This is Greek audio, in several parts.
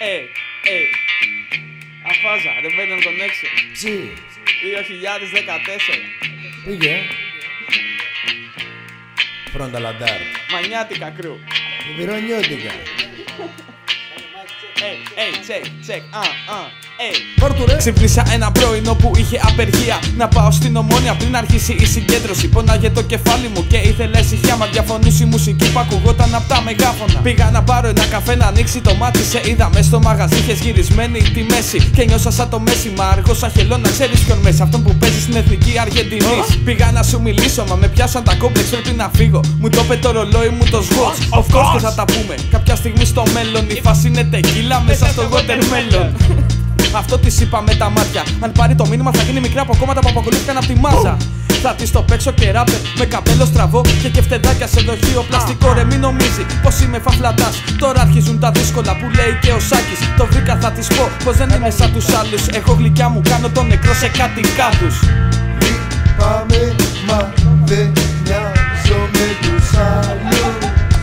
Αφάζα, Rebellion Connection. Ψι. 2014. Πήγε. Φρονταλαντάρ. Μανιάτικα κρου. Βυρονιώτικα. Check. Πάρτου ρε. Ξύπνησα ένα πρωινό που είχε απεργία. Να πάω στην Ομόνια πριν αρχίσει η συγκέντρωση. Πόναγε το κεφάλι μου και ήθελε ησυχία. Μα διαφωνούσε η μουσική που ακουγόταν απ' τα μεγάφωνα. Πήγα να πάρω ένα καφέ να ανοίξει το μάτι. Σε είδα μες στο μαγαζί, είχες γυρισμένη τη μέση. Και νιώσα σαν το Μέση, μα αργό σαν χελό να ξέρεις ποιον μέση. Αυτόν που παίζει στην εθνική Αργεντινή. Πήγα να σου μιλήσω, μα με πιάσαν τα κόμπλεξ. Πρέπει να φύγω. Μου το είπε το ρολόι μου το Swatch. Of course και θα τα πούμε κάποια στιγμή στο μέλλον. Η φάση είναι τεκίλα μέσα στο watermelon. Αυτό της είπα με τα μάτια. Αν πάρει το μήνυμα θα γίνει μικρά από κόμματα που αποκολλήθηκαν από τη μάζα. Θα της το παίξω και ράπερ με καπέλο στραβό και κεφτεδάκια σε δοχείο πλαστικό. Ρε μην νομίζει πως είμαι φαφλαντάς. Τώρα αρχίζουν τα δύσκολα που λέει και ο Σάκης. Το βρήκα θα της πω πως δεν είμαι σαν τους άλλους. Έχω γλυκιά μου κάνω τον νεκρό σε κάτι κάτους. Λείπαμε μα δεν μοιάζω με τους άλλους.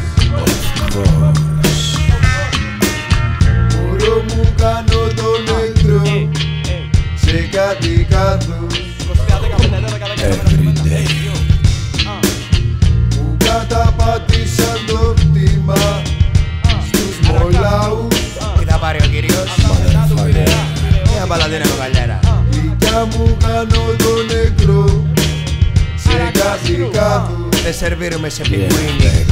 Μωρό μου κάνω τον νεκρό σε κάτι κάτους. Μου καταπάτησαν το κτήμα στους μολάους. Τι θα πάρει ο κύριος? Μια μπαλαντίνα κοκαλιέρα. Γλυκιά μου κάνω τον νεκρό σε κάτι κάτους. Δεν σερβίρουμε σε πιγκουίνι.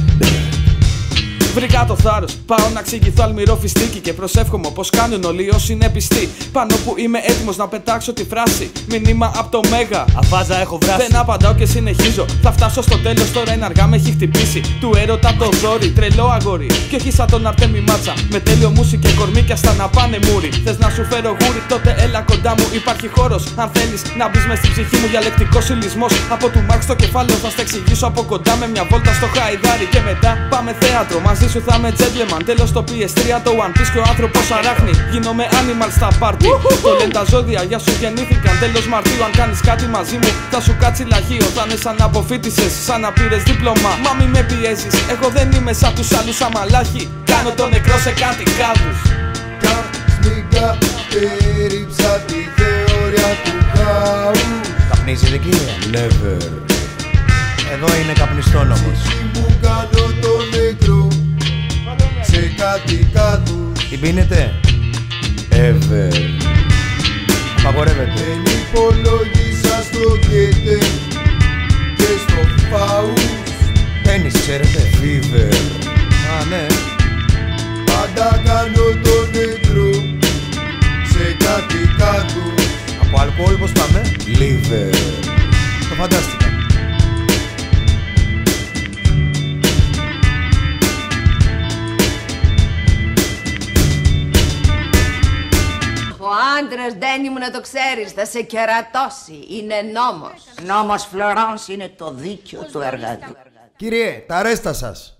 Βρήκα το θάρρος, πάω να εξηγηθώ αλμυρό φιστίκι και προσεύχομαι πως κάνουν όλοι όσοι είναι πιστοί. Πάνω που είμαι έτοιμος να πετάξω τη φράση. Μηνύμα από το Μέγα. Αφάζα έχω βράσει. Δεν απαντάω και συνεχίζω. Θα φτάσω στο τέλος τώρα είναι αργά με έχει χτυπήσει. Του έρωτα το ζόρι, τρελό αγόρι. Και όχι σαν τον Αρτέμι Μάτσα. Με τέλειο μουσι και κορμί κι αστα να πάνε μούρι. Θες να σου φέρω γούρι, τότε έλα κοντά μου. Υπάρχει χώρος αν θέλεις να μπεις μες στην ψυχή μου. Διαλεκτικός συλλισμός. Από του Μάρξ το κεφάλαιο θα στα εξηγήσω από κοντά με μια βόλτα στο χαϊδάρι. Και μετά πάμε θέατρο. Μαζί σου θα είμαι gentleman. Τέλος το PS3 το One Piece και ο άνθρωπος αράχνη. Γίνομαι animal στα πάρτι. Το λένε τα ζώδια, για σου γεννήθηκαν. Τέλος Μαρτίου, αν κάνεις κάτι μαζί μου, θα σου κάτσει λαχείο. Θα είναι σαν να αποφύτησες, σαν να πήρες δίπλωμα. Μα μη με πιέζεις, εγώ δεν είμαι σαν τους άλλους αμαλάχοι. Κάνω τον νεκρό σε κάτι κάδους. Κασμικά περίψα τη θεωρία του χάου. Καπνίζετε κύριε? Never. Εδώ είναι καπνιστόνομος. Μου κάνω τον νεκρό σε κάτι κάτους. Την πίνετε? Ever. Απαγορεύεται. Δεν υπολόγισα στο κέτε και στο φάους. Τένις ξέρετε? Fever. Α, ναι. Πάντα κάνω τον νεκρό σε κάτι κάτους. Από αλκοόλ πως πάμε? Liver. Το φαντάστηκα. Ο άντρας, Ντένι μου, να το ξέρεις, θα σε κερατώσει. Είναι νόμος. Νόμος Φλωράνς είναι το δίκαιο του εργάτη. Κύριε, τα ρέστα σας.